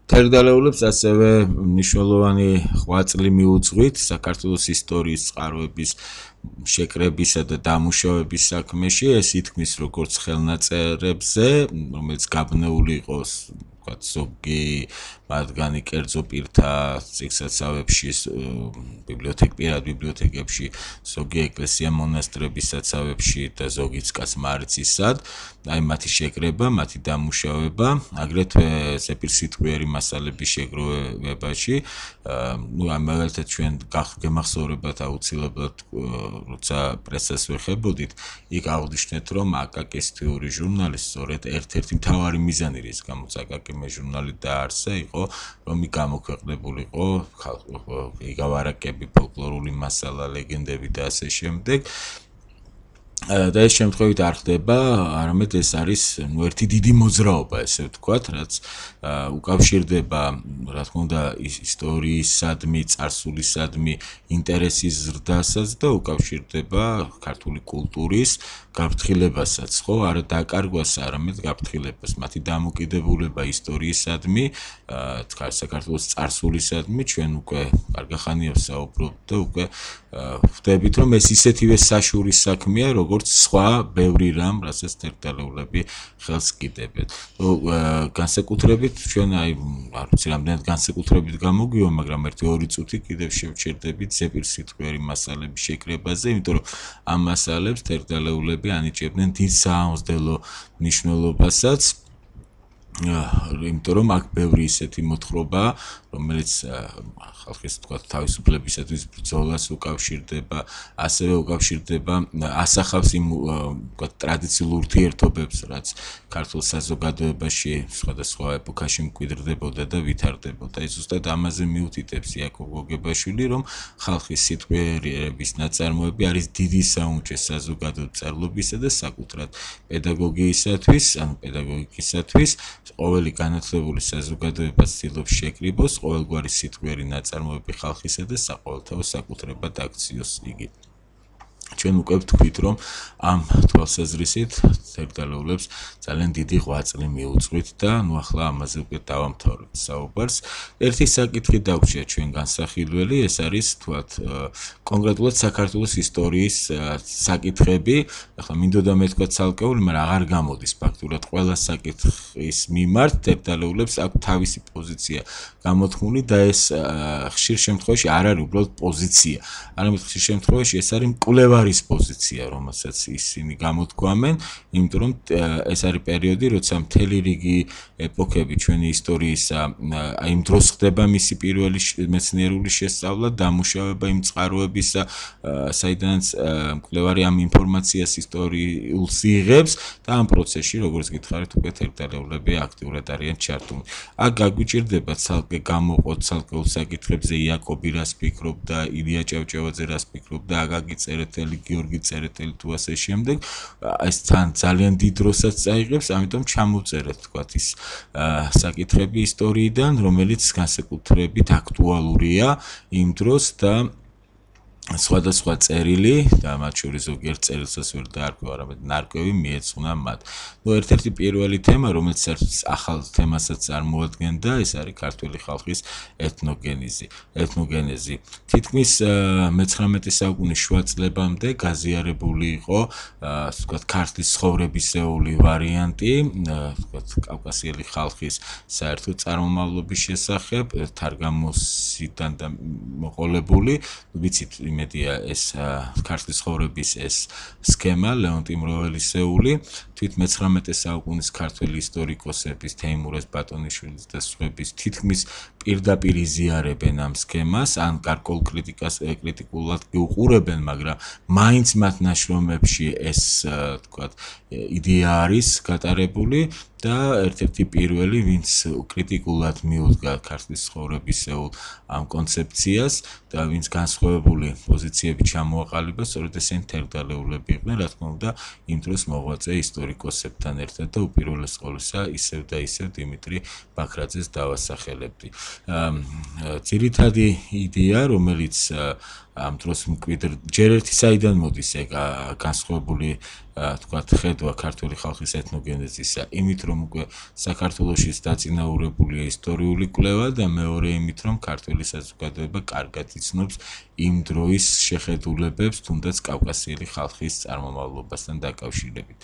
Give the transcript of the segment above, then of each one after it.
თერგდალეულებს ასევე მნიშვნელოვანი ღვაწლი მიუძღვით საქართველოს ისტორიის წყაროების შეკრებისა და დამუშავების საქმეში, ეს ითქმის როგორც ხელნაწერებზე, რომელიც გაბნეული იყოს ზოგი მათგანი კერძო პირთა წიგნსაცავებში, პირად ბიბლიოთეკებში, ზოგი ეკლესია მონასტრების საცავებში და ზოგიც კაცმარიცისად, აი მათი შეკრება, მათი დამუშავება, აგრეთვე ზეპირსიტყვიერი მასალების შეგროვებაში, მაგალითად ჩვენ გემახსოვრებათ აუცილებლად, როცა პრესას ვეხებოდით, იქ აღვნიშნეთ, რომ აკაკის თეორიის ჟურნალი სწორედ ერთ-ერთი მთავარი მიზანი, რის გამოც აკაკი ჟურნალი დაარსა, იყო რომ გამოქვეყნებულიყო იგავარაკები, ფოლკლორული მასალა, ლეგენდები და ასე შემდეგ. და ეს შემთხვევით არ ხდება, არამედ ეს არის ერთი დიდი მოძრაობა, ესე ვთქვათ, რაც უკავშირდება, რა თქმა უნდა, ისტორიისადმი, წარსულისადმი ინტერესის ზრდასაც და უკავშირდება ქართული კულტურის გაფრთხილებასაც, ხო, არა დაკარგვას, არამედ გაფრთხილებას, მათი დამოკიდებულება ისტორიისადმი, საქართველოს წარსულისადმი, ჩვენ უკვე კარგი ხანია ვსაუბრობთ და უკვე ვხვდებით, რომ ეს ისეთივე საშურის საქმეა, როგორც სხვა ბევრი რამ, რასაც თერგდალეულები ხელს კიდებენ. განსაკუთრებით ჩვენ არ ვიცი, რამდენად განსაკუთრებით გამოგვივა, მაგრამ 1-2 წუთი კიდევ შევჩერდებით ზეპირსიტყვიერი მასალების შეკრებაზე, იმიტომ რომ ამ მასალებს თერგდალეულები ანიჭებდნენ დიდ საამსდელო მნიშვნელობასაც, იმიტომ რომ აქ ბევრი ისეთი მოთხრობაა, რომელიც ხალხის თქვათ თავისუფლებისათვის ბრძოლას უკავშირდება, ასევე უკავშირდება, ასახავს იმ თქვათ ტრადიციულ ურთიერთობებს, რაც ქართულ საზოგადოებაში სხვადასხვა ეპოქაში მკვიდრდებოდა და ვითარდებოდა. ეს ზუსტად ამაზე მიუთითებს იაკობ გოგებაშვილი, რომ ხალხის სიტყვიერების ნაწარმოები არის დიდი საუნჯე საზოგადო წერლობისა და საკუთრად პედაგოგიისათვის, ანუ პედაგოგიკისათვის, ყოველი განათლებული საზოგადოება ცდილობს შეკრიბოს ყოველგვარი სიტყვიერი ნაწარმოები ხალხისა და საყოველთაო საკუთრებად აქციოს იგი. ჩვენ უკვე ვთქვით, რომ ამ თვალსაზრისით თერგდალეულებს ძალიან დიდი ღვაწლი მიუძღვით და ნუ ახლა ამაზე უკვე დავამთავრებთ საუბარს. ერთი საკითხი დაგვჭირდა ჩვენ განსახილველი, ეს არის თქვათ კონკრეტულად საქართველოს ისტორიის საკითხები. ახლა მინდოდა მეთქვა ცალკეული, მაგრამ აღარ გამოდის ფაქტურად ყველა საკითხის მიმართ თერგდალეულებს აქვს თავისი პოზიცია გამოთქმული და ეს ხშირ შემთხვევაში არ არის უბრალოდ პოზიცია, არამედ ხშირ შემთხვევაში ეს არის მკვლევარის პოზიცია, რომელსაც ისინი გამოთქვამენ, იმიტომ რომ ეს არის პერიოდი, როცა მთელი რიგი ეპოქები ჩვენი ისტორიისა, აი იმ დროს ხდება მისი პირველი მეცნიერული შესწავლა, დამუშავება იმ წყაროებისა, საიდანაც მკვლევარი ამ ინფორმაციას ისტორიულს იღებს და ამ პროცესში, როგორც გითხარით, უკვე თერგდალეულები აქტიურად არიან ჩართული. აქ გაგვიჭირდება ცალკე გამოყოთ ცალკეულ საკითხებზე იაკობი რას ფიქრობდა, ილია ჭავჭავაძე რას ფიქრობდა, აკაკი წერეთელი, გიორგი წერეთელი თუ ასე შემდეგ, ეს ძალიან დიდ დროსაც წაიღებს, ამიტომ ჩამოვწერეთ თქვათ ის საკითხები ისტორიიდან, რომელიც განსაკუთრებით აქტუალურია იმ დროს და სხვადასხვა წერილი და მათ შორის ზოგიერთ წერილსაც ვერ დაარქვევ, არამედ ნარკვევი მიეძღვნა მათ. ერთ-ერთი პირველი თემა, რომელიც ახალ თემასაც წარმოადგენდა, ეს არის ქართველი ხალხის ეთნოგენეზი. თითქმის მე-19 საუკუნის შუა წლებამდე გაზიარებული იყო, ვთქვათ, ქართლის ცხოვრებისეული ვარიანტი, ვთქვათ, კავკასიელი ხალხის საერთო წარმომავლობის შესახებ, თარგამოსიდან და მოყოლებული, ვიცით, იმედია ეს ქართლის ცხოვრების ეს სქემა, ლეონტი მროველისეული, თვით მე-19 საუკუნის ქართველი ისტორიკოსების, თეიმურაზ ბატონიშვილის და სხვების თითქმის პირდაპირ იზიარებენ ამ სქემას, ან გარკვეულ კრიტიკულად უყურებენ, მაგრამ მაინც მათ ნაშრომებში ეს, თქვათ, იდეა არის გატარებული და ერთ-ერთი პირველი, ვინც კრიტიკულად მიუდგა ქართლის ცხოვრებისეულ ამ კონცეფციას და ვინც განსხვავებული პოზიციები ჩამოაყალიბა, სწორედ ესენი თერგდალეულები იყვნენ, რა თქმა უნდა, იმ დროს მოღვაწე ისტორიკოსებთან ერთად და უპირველეს ყოვლისა ისევ და ისევ დიმიტრი ბაქრაძეს დავასახელებდი. ძირითადი იდეა, რომელიც ამ დროს მკვიდრ ჯერ ერთი საიდან მოდის ეგ განსხვავებული თქვათ ხედვა ქართული ხალხის ეთნოგენეზისა, იმით რომ უკვე საქართველოშიც დაწინაურებულია ისტორიული კვლევა და მეორე იმით რომ ქართული საზოგადოება კარგად იცნობს იმ დროის შეხედულებებს, თუნდაც კავკასიელი ხალხის წარმომავლობასთან დაკავშირებით.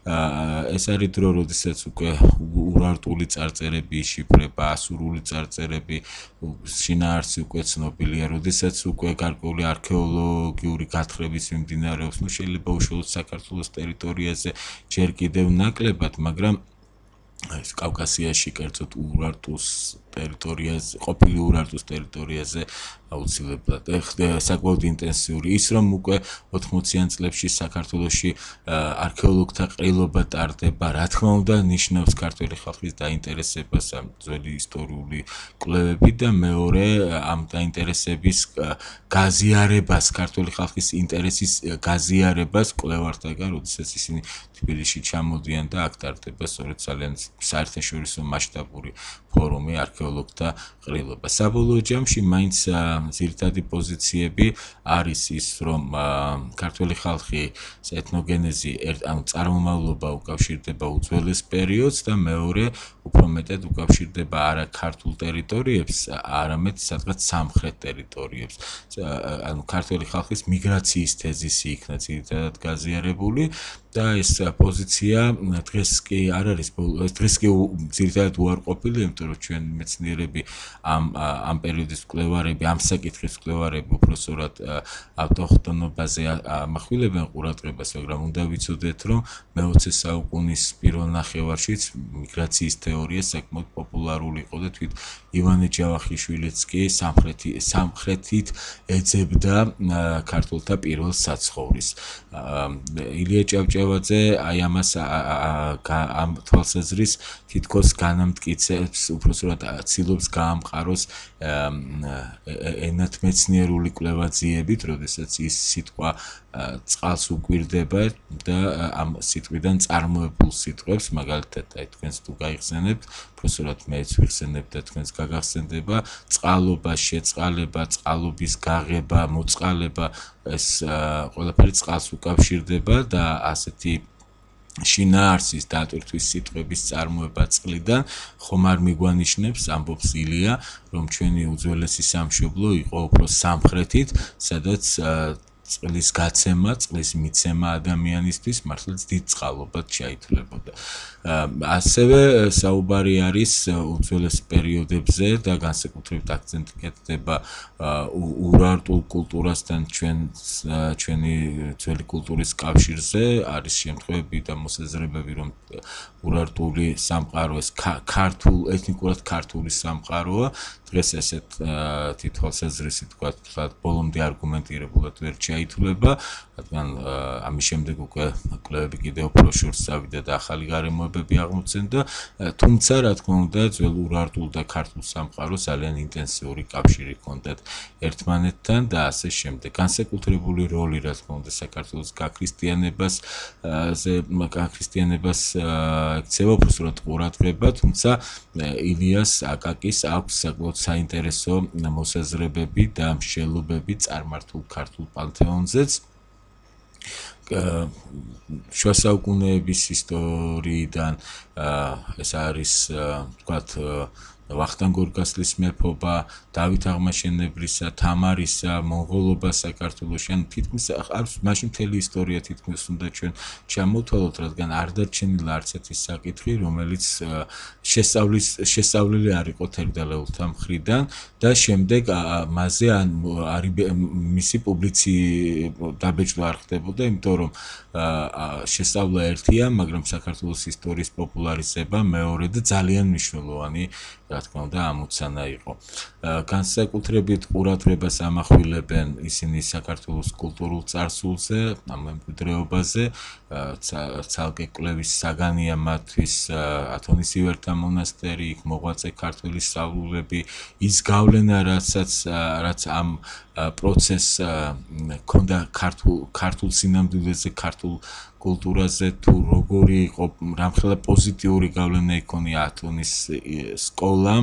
ეს არის დრო, როდესაც უკვე ურარტული წარწერები იშიფრება, ასურული წარწერები, შინაარსი უკვე ცნობილია, როდესაც უკვე გარკვეული არქეოლოგიური გათხრებიც მიმდინარეობს, შეიძლება უშუალოდ საქართველოს ტერიტორიაზე ჯერ კიდევ ნაკლებად, მაგრამ ეს კავკასიაში, კერძოდ ურარტუს ტერიტორიაზე, ყოფილი ურარტუს ტერიტორიაზე აუცილებლად საკმაოდ ინტენსიური ის რომ უკვე 80-იან წლებში საქართველოში არქეოლოგთა ყრილობა ტარდება, რა თქმა უნდა ნიშნავს ქართული ხალხის დაინტერესებას ამ ძველი ისტორიული კვლევებით და მეორე ამ დაინტერესების გაზიარებას, ქართული ხალხის ინტერესის გაზიარებას კვლევართაგან, როდესაც ისინი თბილისში ჩამოდიან და აქ ტარდება სწორედ ძალიან საერთაშორისო მასშტაბური ფორუმი არქეოლოგთა ყრილობა. საბოლოო ჯამში მაინც ძირითადი პოზიციები არის ის, რომ ქართული ხალხი ეთნოგენეზი ანუ წარმომავლობა უკავშირდება უძველეს პერიოდს და მეორე უფრო მეტად უკავშირდება არა ქართულ ტერიტორიებს, არამედ სადღაც სამხრეთ ტერიტორიებს. ანუ ქართული ხალხის მიგრაციის თეზისი იქნა ძირითადად გაზიარებული და ეს პოზიცია დღეს კი არ არის, დღეს კი ძირითადად უარყოფილია, იმიტომ რომ ჩვენ მეცნიერები ამ პერიოდის მკვლევარები, ამ საკითხის მკვლევარები უпроსორად ავტოხტონობაზე ამახვილებენ ყურადღებას, მაგრამ უნდა ვიცოდეთ, რომ მე-20 საუკუნის პირველ ნახევარშიც მიგრაციის თეორია საკმაოდ პოპულარული იყო და თვით ივანე ჯავახიშვილიც კი სამხრეთით ეძებდა ქართულთა პირველ საცხოვრისს. ილია ჭავჭავაძე აი ამას ამ თვალსაზრის თითქოს განამტკიცებს, უпроსორად ცდილობს გაამყაროს ენათმეცნიერული კვლევაძიებით, როდესაც ის სიტყვა წყალს უკვირდება და ამ სიტყვიდან წარმოებულ სიტყვებს, მაგალითად, აი თქვენს თუ გაიხსენებთ, უпроსორად მეც ვიხსენებ და თქვენს გაგახსენდება, წყალობა, შეწყალება, წყალობის გაღება, მოწყალება, ეს ყველაფერი წყალს უკავშირდება და ასეთი შინაარსის დატვირთვის სიტყვების წარმოება წყლიდან ხომ არ მიგვანიშნებს, ამბობს ილია, რომ ჩვენი უძველესი სამშობლო იყო უფრო სამხრეთით, სადაც წყლის გაცემა, წყლის მიცემა ადამიანისთვის მართლაც დიდ წყალობად შეითვლებოდა. ასევე საუბარი არის უძველეს პერიოდებზე და განსაკუთრებით აქცენტი კეთდება ურარტულ კულტურასთან ჩვენი ძველი კულტურის კავშირზე, არის შემთხვევები და მოსაზრებები, რომ ურარტული სამყარო ეს ეთნიკურად ქართული სამყაროა, დღეს ესეთ თვალსაზრისი თქვა, ბოლომდე არგუმენტირებულად ვერ ჩაითვლება, რადგან ამის შემდეგ უკვე კვლევები კიდევ უფრო შორს წავიდა და ახალი გარემოებები აღმოცენდა, თუმცა რა თქმა უნდა, ძველ ურარტულ და ქართულ სამყაროს ძალიან ინტენსიური კავშირი ჰქონდათ ერთმანეთთან და ასე შემდეგ. განსაკუთრებული როლი, რა თქმა უნდა, საქართველოს გაქრისტიანებას ექცევა უბრალოდ ყურადღება, თუმცა ილიას აკაკის აქვს საკმაოდ საინტერესო მოსაზრებები და მსჯელობები წარმართულ ქართულ პანთეონზეც. შუა საუკუნეების ისტორიიდან ეს არის, ვთქვათ, ვახტანგ გორგასლის მეფობა, დავით აღმაშენებლისა, თამარისა, მონღოლობა საქართველოში, ანუ თითქმის არის მაშინ მთელი ისტორია თითქმის უნდა ჩვენ ჩამოვთვალოთ, რადგან არ დარჩენილა არც ერთი საკითხი, რომელიც შესწავლილი არ იყო თერგდალეულთა მხრიდან და შემდეგ მასზე მისი დაბეჭდა არ ხდებოდა, იმიტომ რომ შესწავლა ერთია, მაგრამ საქართველოს ისტორიის პოპულარიზება მეორე და ძალიან მნიშვნელოვანი, რა თქმა უნდა, ამოცანა იყო. განსაკუთრებით ყურადღებას ამახვილებენ ისინი საქართველოს კულტურულ წარსულზე, ამ მემკვიდრეობაზე, ცალკე კვლევის საგანია მათთვის ათონის ივერთა მონასტერი, იქ მოღვაწე ქართველი სწავლულები, ის გავლენა, რაც ამ პროცესს ჰქონდა ქართულ სინამდვილეზე, ქართულ კულტურაზე თუ როგორი იყო რამხელა პოზიტიური გავლენა იქონია ათონის სკოლამ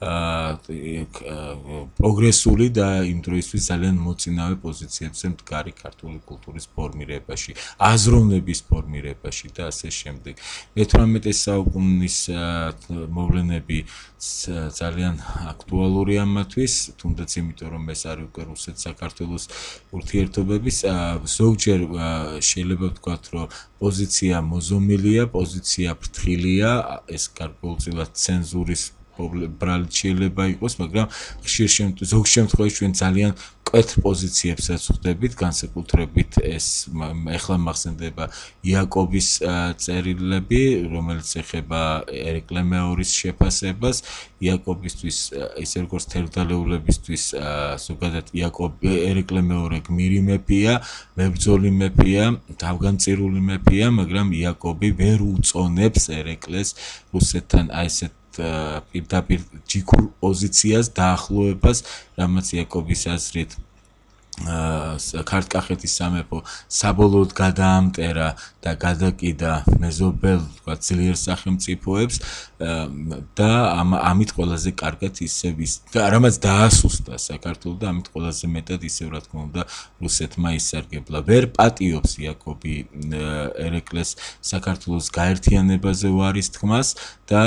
პროგრესული და იმ დროისთვის ძალიან მოწინავე პოზიციებზე მდგარი ქართული კულტურის ფორმირებაში, აზროვნების ფორმირებაში და ასე შემდეგ. მე-18 საუკუნის მოვლენები ძალიან აქტუალურია მათთვის, თუნდაც იმიტომ რომ ეს არის უკვე რუსეთ-საქართველოს ურთიერთობების ზოგჯერ შეიძლება ვთქვათ, რომ პოზიცია მოზომილია, პოზიცია ფრთხილია, ეს გარკვეულწილად ცენზურის ბრალით შეიძლება იყოს, მაგრამ ზოგ შემთხვევაში ჩვენ ძალიან მკვეთრ პოზიციებსაც ვხვდებით, განსაკუთრებით ეს ეხლა მახსენდება იაკობის წერილები, რომელიც ეხება ერეკლე მეორის შეფასებას. იაკობისთვის, ისე როგორც თერგდალეულებისთვის, ზოგადად ერეკლე მეორე გმირი მეფეა, მებრძოლი მეფეა, თავგანწირული მეფეა, მაგრამ იაკობი ვერ უწონებს ერეკლეს რუსეთთან აი ესეთ პირდაპირ ჯიქურ პოზიციას დაახლოებას, რამაც იაკობის აზრით ქართლ-კახეთის სამეფო საბოლოოდ გადაამტერა და გადაკიდა მეზობელ ძლიერ სახელმწიფოებს და ამით ყველაზე კარგად ისევ რამაც დაასუსტა საქართველოს და ამით ყველაზე მეტად ისევ რა თქმა უნდა რუსეთმა ისარგებლა. ვერ პატიობს იაკობი ერეკლეს საქართველოს გაერთიანებაზე უარის თქმას და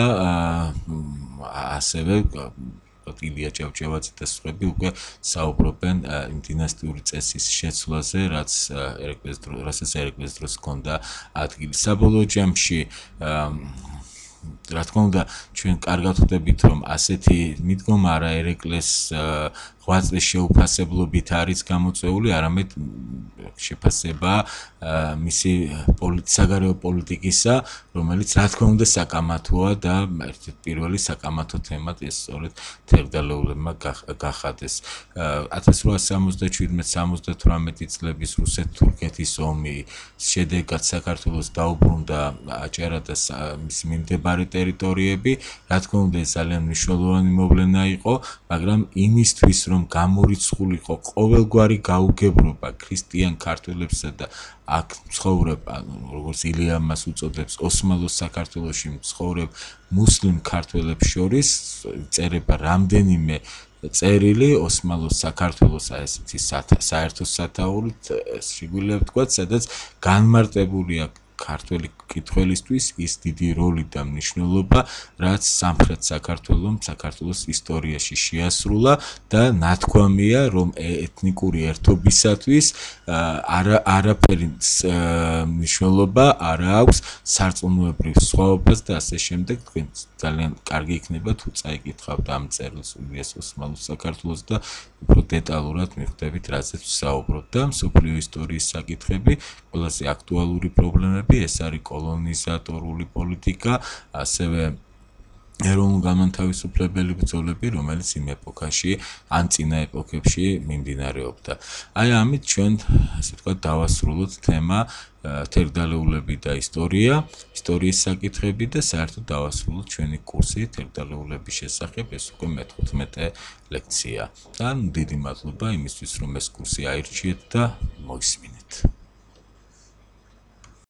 ასევე ილია ჭავჭავაძე და სხვები უკვე საუბრობენ იმ დინასტიური წესის შეცვლაზე, რასაც ერეკლეს დროს ჰქონდა ადგილი. საბოლოო ჯამში რა თქმა უნდა, ჩვენ კარგად ხვდებით, რომ ასეთი მიდგომა არა ერეკლეს ღვაწლის შეუფასებლობით არის გამოწვეული, არამედ შეფასება მისი საგარეო პოლიტიკისა, რომელიც რა თქმა უნდა საკამათოა და ერთ-ერთი პირველი საკამათო თემად ეს სწორედ თერგდალეულებმა გახადეს. 1877-78 წლების რუსეთ-თურქეთის ომის შედეგად საქართველოს დაუბრუნდა აჭარა და მისი მიმდებარე ტერიტორიები. რა თქმა უნდა, ეს ძალიან მნიშვნელოვანი მოვლენა იყო, მაგრამ იმისთვის, რომ გამორიცხულიყო ყოველგვარი გაუგებრობა ქრისტიან ქართველებსა და აქ ცხოვრებ, როგორც ილია მას უწოდებს, ოსმალოს საქართველოში ცხოვრებ მუსლიმ ქართველებს შორის, წერება რამდენიმე წერილი ოსმალოს საქართველოს ესეთი საერთო სათაურით შეგვიძლია ვთქვათ, სადაც განმარტებულია ქართველი კითხველისთვის ის დიდი როლი და მნიშვნელობა, რაც სამხრეთ საქართველოს ისტორიაში შეასრულა და ნათქვამია, რომ ეთნიკური ერთობისათვის არაფერი მნიშვნელობა არ აქვს სარწმუნოებრივ სხვაობას და ასე შემდეგ. თქვენ ძალიან კარგი იქნება თუ წაიკითხავთ ამ წერილს ილიას ოსმალოს საქართველოს და უფრო დეტალურად მიხვდებით, რაზეც ვსაუბრობ და მსოფლიო ისტორიის საკითხები, ყველაზე აქტუალური პრობლემები, ეს არის კოლონიზატორული პოლიტიკა, ასევე ეროვნულ-განმათავისუფლებელი ბრძოლები, რომელიც იმ ეპოქაში ან წინა ეპოქებში მიმდინარეობდა. აი ამით ჩვენ, ასე ვთქვათ, დავასრულოთ თემა თერგდალეულები და ისტორიის საკითხები და საერთოდ დავასრულოთ ჩვენი კურსი თერგდალეულების შესახებ, ეს უკვე მე-15 ლექცია. და დიდი მადლობა იმისთვის, რომ ეს კურსი აირჩიეთ და მოისმინეთ.